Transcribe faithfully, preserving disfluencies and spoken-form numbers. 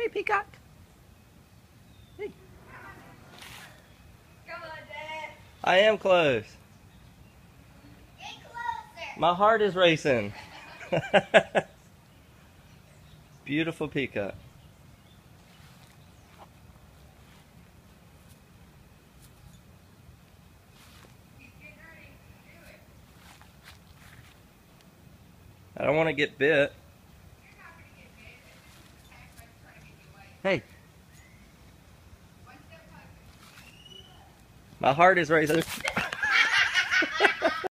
Hey, Peacock. Hey. Come on, Dad. I am close. Get closer. My heart is racing. Beautiful peacock. He's getting ready to do it. I don't want to get bit. You're not going to get bit. It's just an attack by trying to get you away. Hey, One step closer. my heart is racing.